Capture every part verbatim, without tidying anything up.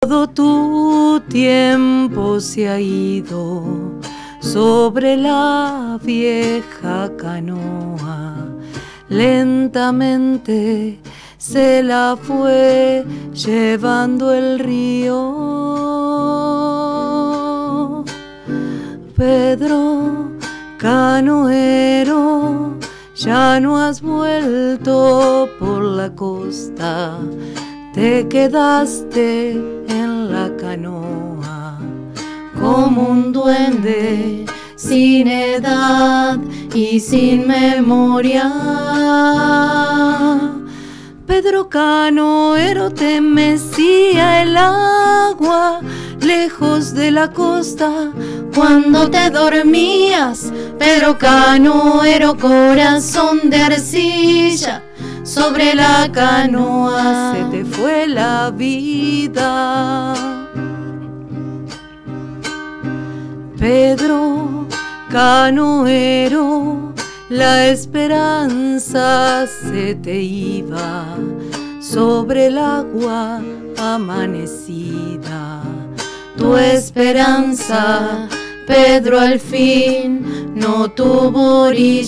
Todo tu tiempo se ha ido sobre la vieja canoa, lentamente se la fue llevando el río. Pedro canoero, ya no has vuelto por la costa, te quedaste en la canoa como un duende sin edad y sin memoria. Pedro canoero, te mecía el agua lejos de la costa cuando te dormías. Pedro canoero, corazón de arcilla, sobre la canoa se te fue la vida. Pedro canoero, la esperanza se te iba sobre el agua amanecida. Tu esperanza, Pedro, al fin no tuvo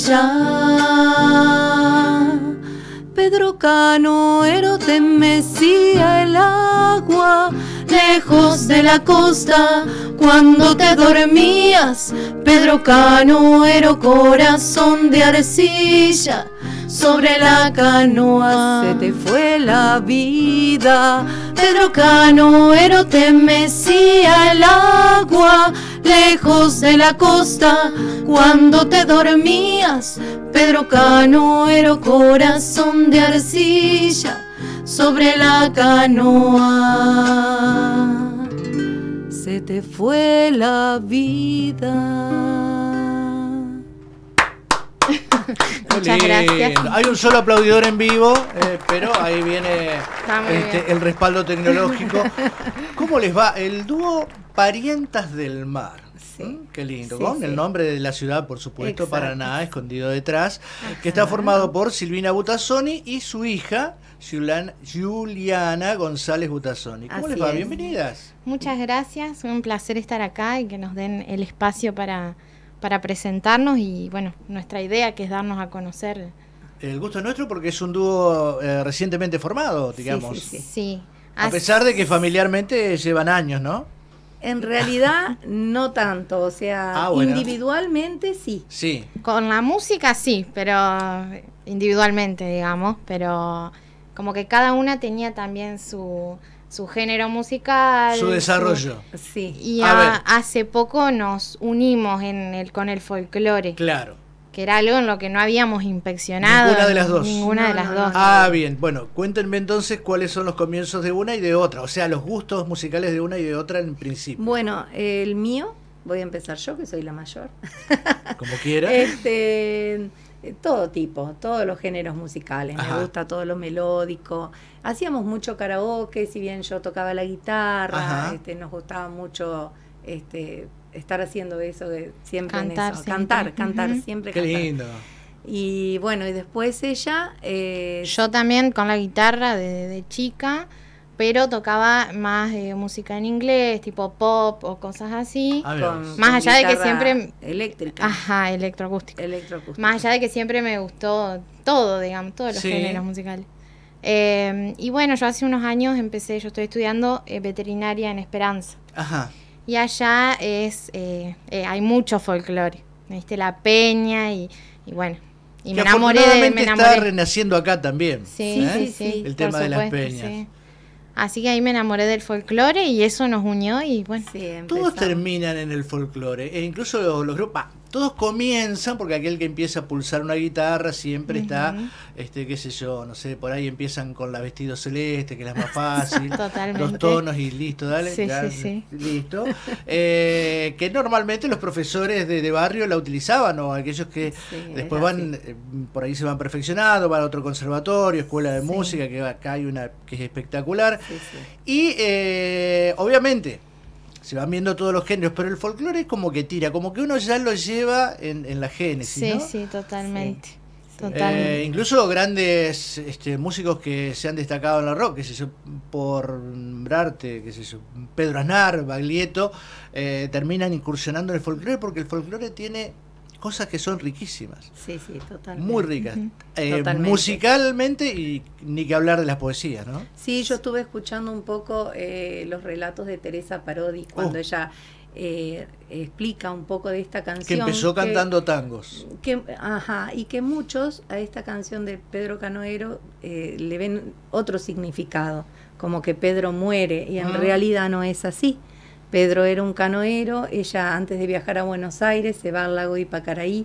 orilla. Pedro canoero, te mecía el agua lejos de la costa cuando te dormías. Pedro canoero, corazón de arcilla, sobre la canoa se te fue la vida. Pedro canoero, te mecía el agua lejos de la costa cuando te dormías. Pedro canoero, corazón de arcilla, sobre la canoa se te fue la vida. Muchas gracias. Hay un solo aplaudidor en vivo, eh, pero ahí viene este, el respaldo tecnológico. ¿Cómo les va? El dúo Parientas del Mar. Sí, ¿Mm? Qué lindo, sí, con sí. el nombre de la ciudad, por supuesto. Exacto. Paraná, escondido detrás. Ajá. Que está formado por Silvina Butazzoni y su hija Juliana González Butazzoni. ¿Cómo Así les va? Es. Bienvenidas. Muchas gracias, un placer estar acá y que nos den el espacio para... para presentarnos y bueno, nuestra idea que es darnos a conocer. El gusto es nuestro porque es un dúo eh, recientemente formado, digamos. Sí, sí, sí. sí. A pesar de que familiarmente llevan años, ¿no? En realidad no tanto, o sea, ah, bueno. individualmente sí. Sí. Con la música sí, pero individualmente, digamos, pero como que cada una tenía también su... su género musical, su desarrollo. Su, sí. Y a, hace poco nos unimos en el con el folclore. Claro. Que era algo en lo que no habíamos inspeccionado. Ninguna de las dos. Ninguna no, de las no, dos. Ah, bien. Bueno, cuéntenme entonces cuáles son los comienzos de una y de otra. O sea, los gustos musicales de una y de otra en principio. Bueno, el mío, voy a empezar yo, que soy la mayor. Como quiera. Este... todo tipo, todos los géneros musicales. Ajá. Me gusta todo lo melódico. Hacíamos mucho karaoke, si bien yo tocaba la guitarra, este, nos gustaba mucho este, estar haciendo eso, de siempre cantar, en eso. Siempre. Cantar, cantar, uh-huh. siempre Qué cantar. lindo. Y bueno, y después ella... Eh, yo también con la guitarra de, de chica, pero tocaba más eh, música en inglés, tipo pop o cosas así. Con, más con allá de que siempre... eléctrica. Ajá, electroacústica. Electroacústica. Más allá de que siempre me gustó todo, digamos, todos los sí. géneros musicales. Eh, y bueno, yo hace unos años empecé, yo estoy estudiando eh, veterinaria en Esperanza. Ajá. Y allá es eh, eh, hay mucho folclore, ¿viste? La peña y, y bueno... Y que me enamoré de... Me enamoré. Está renaciendo acá también. Sí, ¿eh? sí, sí. El tema supuesto, de las peñas. Sí. Así que ahí me enamoré del folclore y eso nos unió y bueno. Sí, todos terminan en el folclore, e incluso los, los grupos, todos comienzan porque aquel que empieza a pulsar una guitarra siempre uh-huh. está, este, qué sé yo, no sé, por ahí empiezan con la vestido celeste, que es la más fácil, totalmente. Los tonos y listo, dale, sí, ya, sí, sí. listo. Eh, que normalmente los profesores de, de barrio la utilizaban, o aquellos que sí, después van, eh, por ahí se van perfeccionando, van a otro conservatorio, escuela de sí. música, que acá hay una que es espectacular. Sí, sí. Y eh, obviamente se van viendo todos los géneros, pero el folclore es como que tira, como que uno ya lo lleva en, en la génesis, sí, ¿no? Sí, totalmente. Sí, Eh, incluso grandes este, músicos que se han destacado en el rock, que sé yo, por arte, que sé yo, Pedro Aznar, Baglietto, eh, terminan incursionando en el folclore porque el folclore tiene cosas que son riquísimas. Sí, sí, totalmente. Muy ricas. Uh-huh. eh, totalmente. Musicalmente y ni que hablar de las poesías, ¿no? Sí, yo estuve escuchando un poco eh, los relatos de Teresa Parodi cuando oh. ella eh, explica un poco de esta canción. Que empezó que, cantando tangos. Que, ajá, y que muchos a esta canción de Pedro Canoero eh, le ven otro significado, como que Pedro muere, y en uh-huh. realidad no es así. Pedro era un canoero, ella antes de viajar a Buenos Aires se va al lago Ipacaraí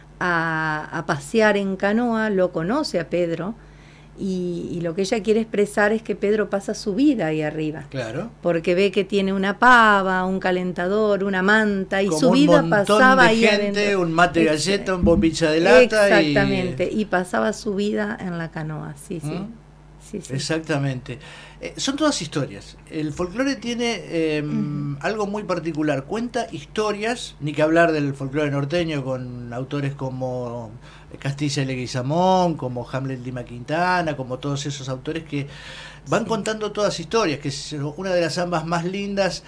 a, a pasear en canoa, lo conoce a Pedro y, y lo que ella quiere expresar es que Pedro pasa su vida ahí arriba. Claro. Porque ve que tiene una pava, un calentador, una manta y como su vida pasaba de ahí gente, adentro. Un mate galleta, un bombilla de lata. Exactamente, y... y pasaba su vida en la canoa, sí, sí. ¿Mm? Sí, sí. Exactamente. Eh, son todas historias. El folclore tiene eh, uh-huh. algo muy particular. Cuenta historias, ni que hablar del folclore norteño con autores como Castilla y Leguizamón, como Hamlet Lima Quintana, como todos esos autores que van sí. contando todas historias, que es una de las ambas más lindas,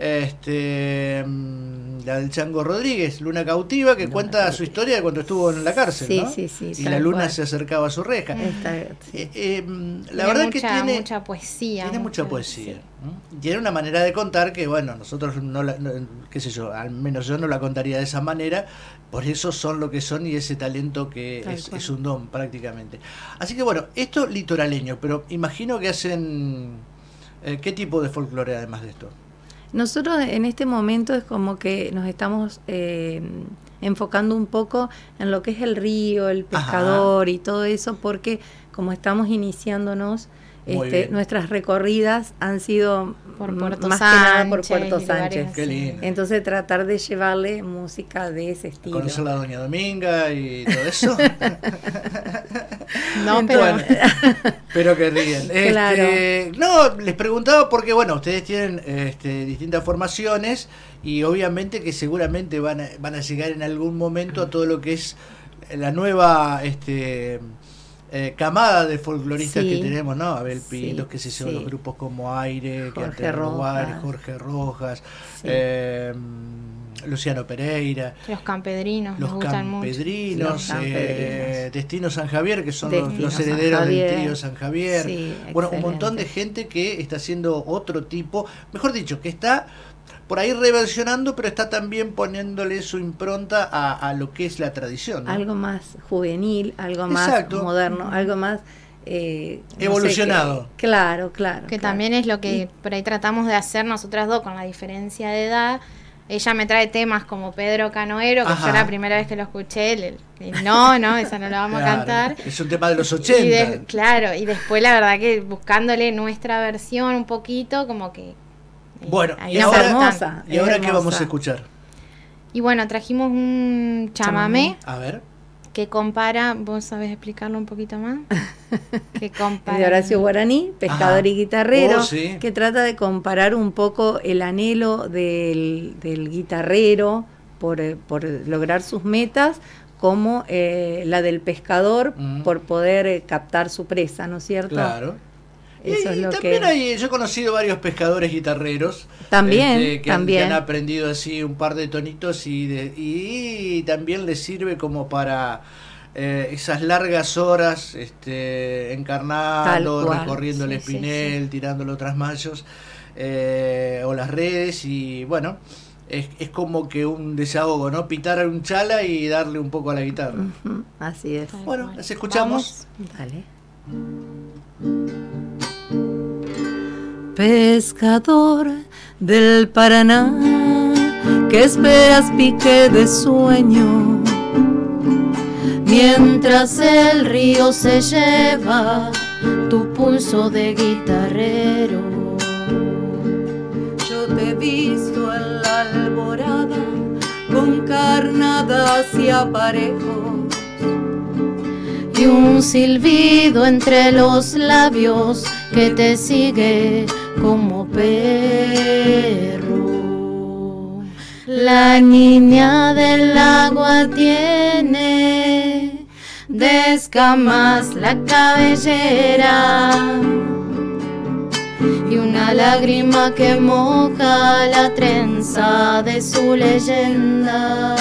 este, la del Chango Rodríguez, Luna Cautiva, que Luna cuenta Cautiva. Su historia de cuando estuvo en la cárcel, sí, ¿no? Sí, sí, y la luna cual. Se acercaba a su reja. Está, sí. eh, eh, la tiene verdad mucha, que tiene mucha poesía. Tiene mucha, mucha poesía. Sí. ¿no? Tiene una manera de contar que, bueno, nosotros no la, no, qué sé yo, al menos yo no la contaría de esa manera, por eso son lo que son y ese talento que es, es un don prácticamente. Así que bueno, esto litoraleño, pero imagino que hacen, eh, ¿qué tipo de folclore además de esto? Nosotros en este momento es como que nos estamos eh, enfocando un poco en lo que es el río, el pescador. Ajá. Y todo eso, porque como estamos iniciándonos, Este, nuestras recorridas han sido por Puerto más Sánchez, que nada por Puerto Sánchez. Qué lindo. Entonces tratar de llevarle música de ese estilo. ¿Conocer la Doña Dominga y todo eso? No, pero bueno, pero que ríen. Claro. Este, no, les preguntaba porque bueno, ustedes tienen este, distintas formaciones y obviamente que seguramente van a, van a llegar en algún momento a todo lo que es la nueva este Eh, camada de folcloristas sí, que tenemos, ¿no? Abel Pintos, sí, qué sé yo, sí. Los grupos como Aire, Jorge Rojas, Jorge Rojas, sí. eh, Luciano Pereira, los campedrinos, los campedrinos, los campedrinos. Eh, Destino San Javier, que son los, los herederos del trío San Javier. Sí, bueno, un montón de gente que está haciendo otro tipo, mejor dicho, que está por ahí reversionando, pero está también poniéndole su impronta a, a lo que es la tradición, ¿no? Algo más juvenil, algo más Exacto. moderno, algo más eh, evolucionado. No sé, que, claro, claro. Que claro. también es lo que y, por ahí tratamos de hacer nosotras dos con la diferencia de edad. Ella me trae temas como Pedro Canoero, que Ajá. yo la primera vez que lo escuché, le, le, no, no, esa no la vamos claro, a cantar. Es un tema de los ochenta. Y de, claro, y después la verdad que buscándole nuestra versión un poquito, como que... Bueno, y ahora, hermosa, ¿y ahora hermosa. qué vamos a escuchar? Y bueno, trajimos un chamamé, a ver, que compara, ¿vos sabés explicarlo un poquito más? Que compara de Horacio Guaraní, pescador Ajá. y guitarrero, oh, sí. que trata de comparar un poco el anhelo del, del guitarrero por, por lograr sus metas, como eh, la del pescador mm. por poder eh, captar su presa, ¿no es cierto? Claro. Eso y, es lo también que... hay, yo he conocido varios pescadores guitarreros también, este, que, también. Han, que han aprendido así un par de tonitos y, de, y, y también les sirve como para eh, esas largas horas este, encarnando, recorriendo sí, el espinel, sí, sí. tirando los trasmayos eh, o las redes y bueno, es, es como que un desahogo, ¿no? Pitar un chala y darle un poco a la guitarra. Uh-huh, así es. Bueno, las escuchamos. Vamos. Dale. Pescador del Paraná, que esperas pique de sueño, mientras el río se lleva tu pulso de guitarrero. Yo te he visto en la alborada con carnadas y aparejos y un silbido entre los labios que te sigue como perro. La niña del agua tiene de escamas la cabellera y una lágrima que moja la trenza de su leyenda.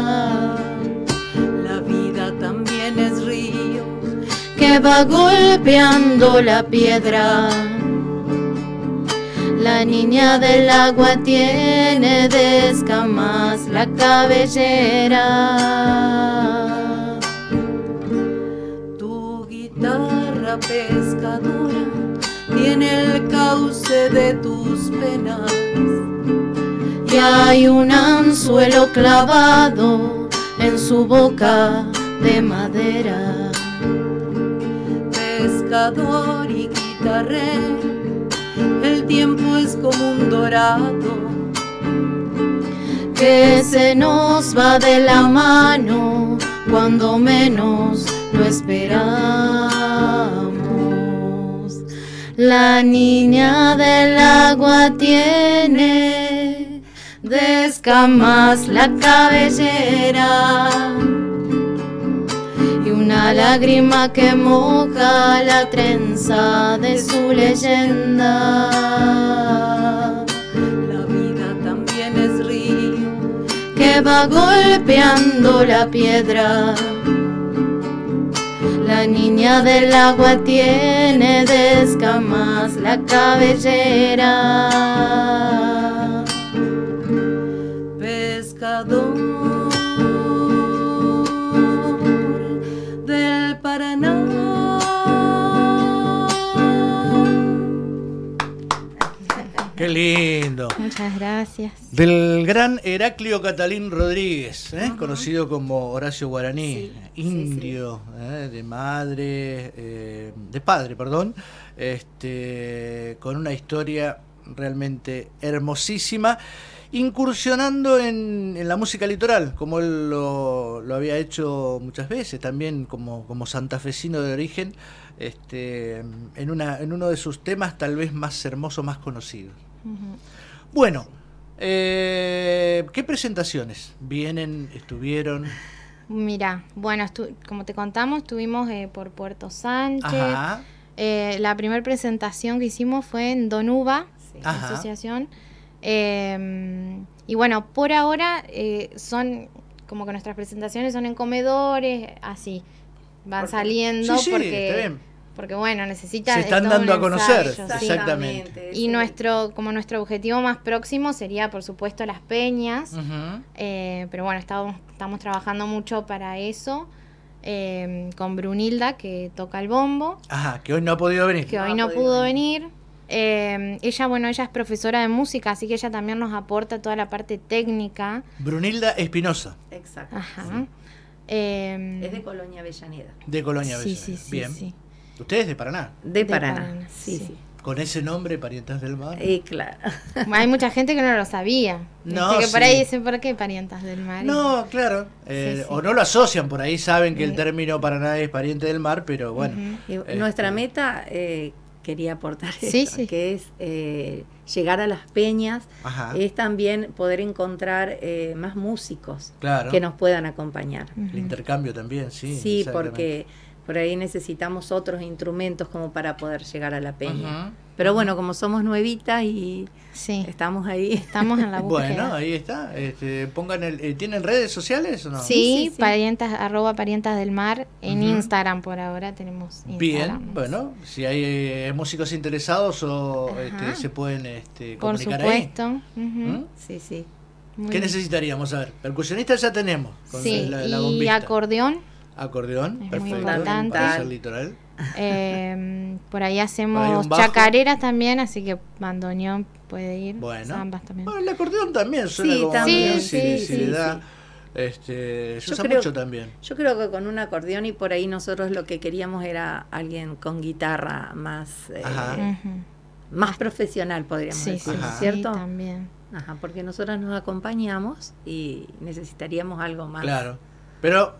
La vida también es río que va golpeando la piedra. La niña del agua tiene de escamas la cabellera. Tu guitarra pescadora tiene el cauce de tus penas y hay un anzuelo clavado en su boca de madera. Pescador y guitarrero, el tiempo es como un dorado que se nos va de la mano cuando menos lo esperamos. La niña del agua tiene de escamas la cabellera y una lágrima que moja la trenza de su leyenda. La vida también es río que va golpeando la piedra. La niña del agua tiene de escamas la cabellera. Pescador del Paraná. Qué lindo. Muchas gracias. Del gran Heraclio Catalín Rodríguez, ¿eh? Uh-huh. Conocido como Horacio Guaraní, sí, indio, sí, sí. ¿eh? de madre, eh, de padre, perdón, este, con una historia realmente hermosísima, incursionando en, en la música litoral, como él lo, lo había hecho muchas veces, también como, como santafesino de origen, este, en, una, en uno de sus temas tal vez más hermosos, más conocidos. Uh-huh. Bueno, eh, ¿qué presentaciones vienen, estuvieron? Mira, bueno, como te contamos, estuvimos eh, por Puerto Sánchez. Eh, la primera presentación que hicimos fue en Donuba, sí, la asociación. Eh, y bueno, por ahora eh, son como que nuestras presentaciones son en comedores, así van porque, saliendo sí, sí, porque está bien. Porque bueno, necesitan se están dando a conocer, ensayo, exactamente. Sí. Y nuestro como nuestro objetivo más próximo sería, por supuesto, Las Peñas. Uh-huh. eh, pero bueno, estamos estamos trabajando mucho para eso. Eh, con Brunilda, que toca el bombo. Ajá, que hoy no ha podido venir. Que hoy no, no pudo venir. venir. Eh, ella, bueno, ella es profesora de música, así que ella también nos aporta toda la parte técnica. Brunilda Espinosa. Exacto. Ajá. Sí. Eh, es de Colonia Avellaneda. De Colonia sí, Avellaneda. Sí, sí, bien. Sí. ¿Usted es de Paraná? De, de Paraná. Paraná, sí, sí. Con ese nombre, Parientas del Mar. Y claro. Hay mucha gente que no lo sabía. No, que sí. por ahí dicen, ¿por qué Parientas del Mar? No, claro. Eh, sí, sí. O no lo asocian, por ahí saben que el término Paraná es pariente del mar, pero bueno. Uh-huh. este... Nuestra meta, eh, quería aportar sí, esto, sí. que es eh, llegar a Las Peñas, Ajá. es también poder encontrar eh, más músicos claro. que nos puedan acompañar. Uh-huh. El intercambio también, sí. Sí, porque por ahí necesitamos otros instrumentos como para poder llegar a La Peña. Uh-huh. Pero bueno, como somos nuevitas y sí. estamos ahí. Estamos en la búsqueda. Bueno, ahí está. Este, pongan el, eh, ¿tienen redes sociales o no? Sí, sí, sí. Parientas, arroba Parientas del Mar. En uh-huh. Instagram por ahora tenemos Instagram. Bien, bueno, si hay eh, músicos interesados o este, se pueden este, comunicar por supuesto. ahí. Uh-huh. ¿Mm? Sí, sí. Muy ¿Qué bien. necesitaríamos? A ver, percusionistas ya tenemos. Con sí, la, la y acordeón. Acordeón, es perfecto. Para ser litoral. Eh, por ahí hacemos por ahí chacareras también, así que bandoneón puede ir. Bueno, zambas también. Bueno, el acordeón también suena sí, como también, sí, sí, sí, sí, le sí, da, sí. Este, se yo usa creo, mucho también. Yo creo que con un acordeón y por ahí nosotros lo que queríamos era alguien con guitarra más eh, uh-huh. más profesional, podríamos sí, decir, sí, ¿cierto? Sí, también. Ajá, porque nosotras nos acompañamos y necesitaríamos algo más. Claro. Pero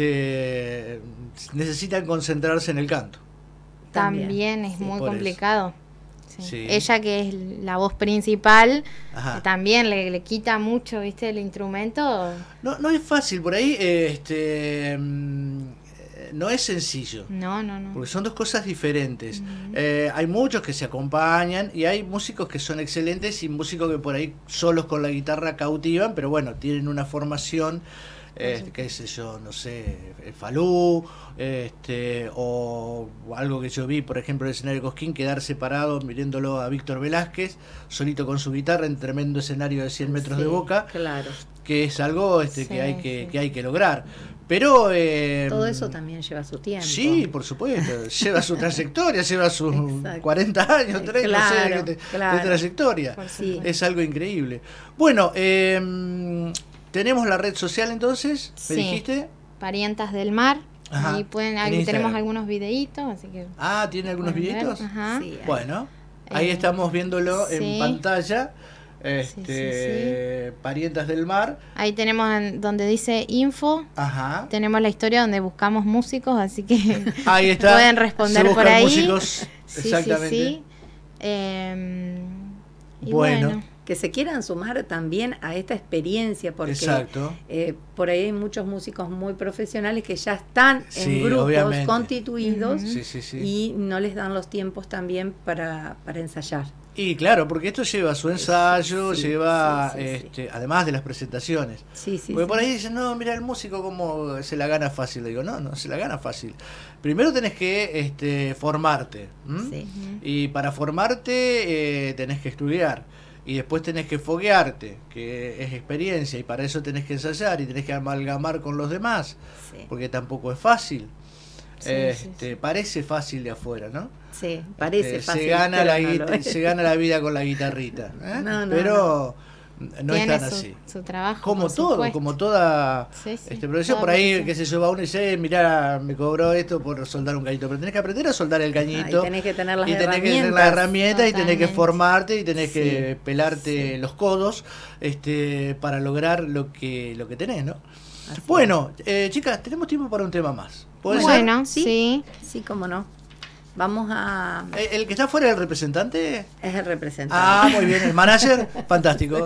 este necesitan concentrarse en el canto. También, también es sí, muy complicado. Sí. Sí. Ella, que es la voz principal, también le, le quita mucho, ¿viste? El instrumento. No, no es fácil por ahí. Este, no es sencillo. No, no, no. Porque son dos cosas diferentes. Uh-huh. eh, hay muchos que se acompañan y hay músicos que son excelentes y músicos que por ahí solos con la guitarra cautivan, pero bueno, tienen una formación, eh, qué sé yo, no sé, Falú, este, o algo que yo vi, por ejemplo, en el escenario de Cosquín, quedar separado mirándolo a Víctor Velázquez, solito con su guitarra en tremendo escenario de cien metros sí, de Boca, claro. que es algo este, sí, que, hay que, sí. que hay que lograr. Pero eh, todo eso también lleva su tiempo. Sí, por supuesto, lleva su trayectoria, lleva sus Exacto. cuarenta años, treinta, claro, no sé, de, claro. de trayectoria. Sí. Es algo increíble. Bueno, eh, tenemos la red social entonces, ¿me sí. dijiste? Parientas del Mar. Ajá. Ahí pueden, ahí tenemos algunos videitos, así que. Ah, ¿tiene algunos videitos? Ajá. Sí, ahí. Bueno, ahí Eh, estamos viéndolo sí. en pantalla. Este, sí, sí, sí. Parientas del Mar. Ahí tenemos en, donde dice info. Ajá. Tenemos la historia donde buscamos músicos, así que Ahí está. pueden responder Se por ahí. Músicos, sí, exactamente. sí, sí. Eh, y Bueno. bueno. Que se quieran sumar también a esta experiencia, porque Exacto. eh, por ahí hay muchos músicos muy profesionales que ya están Sí, en grupos obviamente. constituidos Ujú. Sí, sí, sí. y no les dan los tiempos también para, para ensayar. Y claro, porque esto lleva su ensayo, Sí, lleva, sí, sí, este, además de las presentaciones. Sí, sí, Porque sí. por ahí dicen, no, mira el músico cómo se la gana fácil. Le digo, no, no se la gana fácil. Primero tenés que este, formarte. ¿m? Sí. Y para formarte eh, tenés que estudiar. Y después tenés que foguearte, que es experiencia. Y para eso tenés que ensayar y tenés que amalgamar con los demás. Sí. Porque tampoco es fácil. Sí, este, sí, sí. Parece fácil de afuera, ¿no? Sí, parece Este, fácil. se gana pero la no guita- lo es. se gana la vida con la guitarrita, ¿eh? No, no, pero no, es Tiene tan su, así. su trabajo. Como por todo, supuesto. como toda Sí, sí, este profesión, toda por ahí, profesión. qué sé yo, va uno y dice, eh, mirá, me cobró esto por soldar un cañito, pero tenés que aprender a soldar el cañito. Ah, y tenés que tener las y tenés que tener herramientas. las herramientas y tenés que Totalmente. formarte y tenés Sí, que pelarte sí. los codos este para lograr lo que lo que tenés, ¿no? Así Bueno, eh, chicas, tenemos tiempo para un tema más. ¿Puede ser? Bueno, ¿Sí? sí. Sí, cómo no. Vamos a... Eh, ¿El que está fuera del representante? Es el representante. Ah, muy bien, el manager, fantástico.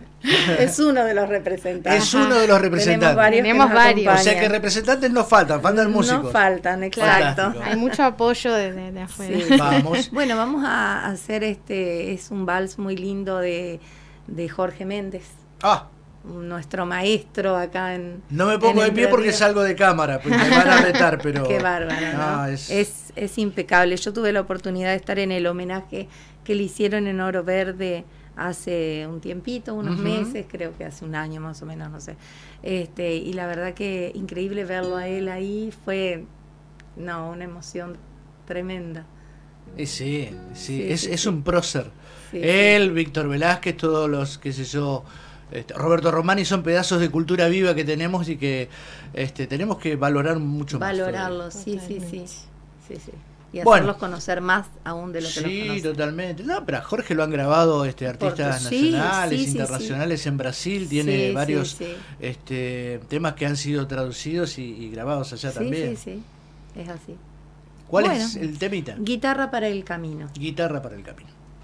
Es uno de los representantes. Es uno de los Tenemos representantes. varios. Tenemos que nos varios. O sea que acompañan. representantes no faltan, faltan músicos. No faltan, exacto. Fantástico. Hay mucho apoyo desde de afuera. Sí. Vamos. Bueno, vamos a hacer este, es un vals muy lindo de, de Jorge Méndez, Ah, nuestro maestro acá en... no me pongo en de pie Entre porque Ríos. salgo de cámara, porque me van a retar, pero... Qué bárbaro, ¿no? No, es- es... Es, impecable. Yo tuve la oportunidad de estar en el homenaje que le hicieron en Oro Verde hace un tiempito, unos Ujú. meses, creo que hace un año más o menos, no sé. Este, y la verdad que increíble verlo a él ahí, fue no, una emoción tremenda. Y sí, sí, Sí, es, sí, es sí. un prócer. Sí, Él, Víctor Velázquez, todos los, qué sé yo, este, Roberto Romani, son pedazos de cultura viva que tenemos y que este, tenemos que valorar mucho más. Valorarlos, sí, sí, sí, Totalmente. sí, sí. Y Bueno. hacerlos conocer más aún de lo que Sí, los conocen. totalmente. No, pero a Jorge lo han grabado este, artistas Por- sí, nacionales, sí, sí, internacionales en Brasil. Tiene Sí, sí, varios sí. Este, temas que han sido traducidos y, y grabados allá Sí, también. sí, sí, es así. ¿Cuál Bueno. es el temita? Guitarra para el camino. Guitarra para el camino.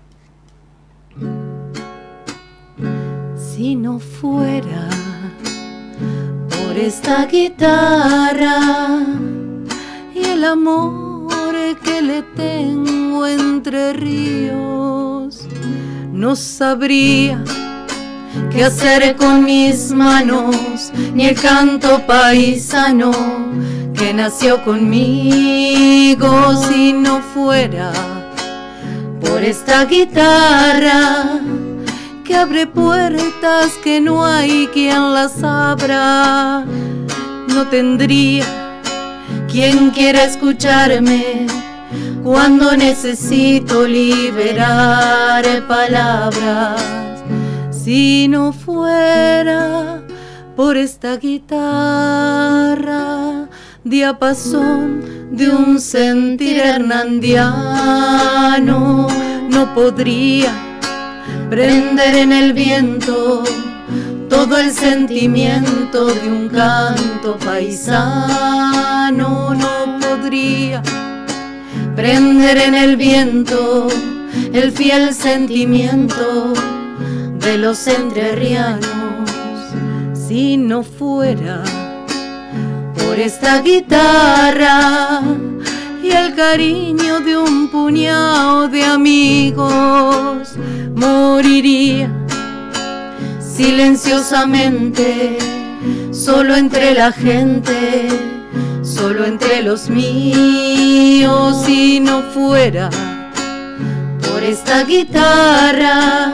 Si no fuera por esta guitarra y el amor que le tengo entre ríos, no sabría qué hacer con mis manos, ni el canto paisano que nació conmigo. Si no fuera por esta guitarra que abre puertas que no hay quien las abra, no tendría quien quiera escucharme cuando necesito liberar palabras. Si no fuera por esta guitarra, diapasón de un sentir hernandiano, no podría prender en el viento todo el sentimiento de un canto paisano. No podría prender en el viento el fiel sentimiento de los entrerrianos si no fuera por por esta guitarra y el cariño de un puñado de amigos. Moriría silenciosamente, solo entre la gente, solo entre los míos, si no fuera por esta guitarra,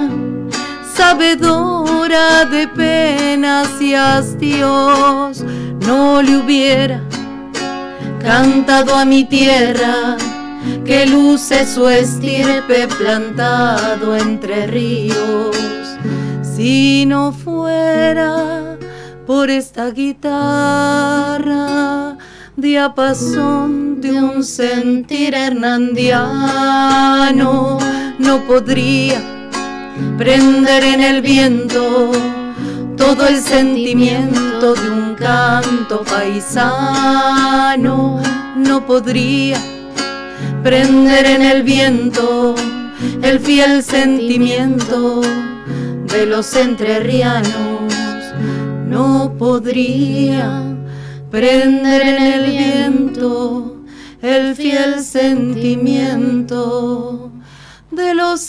sabedora de penas y hastíos, no le hubiera cantado a mi tierra, que luce su estirpe plantado entre ríos. Si no fuera por esta guitarra, diapasón de un sentir hernandiano, no podría prender en el viento todo el sentimiento de un canto paisano. No podría prender en el viento el fiel sentimiento de los entrerrianos. No podría prender en el viento el fiel sentimiento de los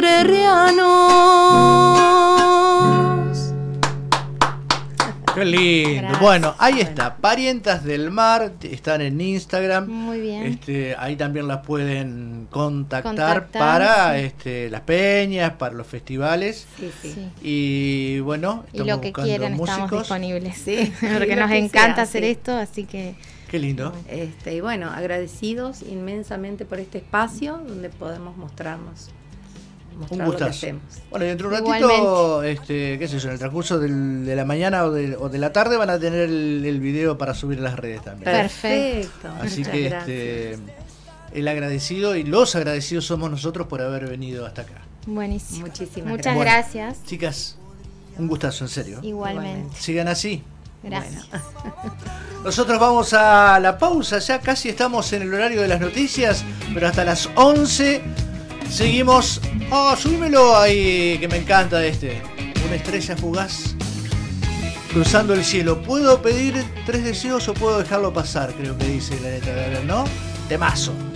entrerrianos. Qué lindo. Gracias. Bueno, ahí está. Parientas del Mar están en Instagram. Muy bien. Este, ahí también las pueden contactar, contactar para sí. este, las peñas, para los festivales. Sí, sí. Y bueno, y lo que quieran músicos. Estamos disponibles, sí, porque nos encanta sea, hacer sí. esto, así que. Qué lindo. Este, y bueno, agradecidos inmensamente por este espacio donde podemos mostrarnos. Un gustazo. Bueno, y dentro de un ratito, este, qué sé yo, en el transcurso del, de la mañana o de, o de la tarde van a tener el, el video para subir a las redes también. Perfecto. Así que este, el agradecido y los agradecidos somos nosotros por haber venido hasta acá. Buenísimo. Muchísimas Muchas gracias. gracias. Bueno, chicas, un gustazo, en serio. Igualmente. Sigan así. Gracias. Bueno. Nosotros vamos a la pausa, ya casi estamos en el horario de las noticias, pero hasta las once seguimos. Oh, subímelo ahí, que me encanta este. Una estrella fugaz cruzando el cielo. ¿Puedo pedir tres deseos o puedo dejarlo pasar? Creo que dice la letra, ¿no? Temazo.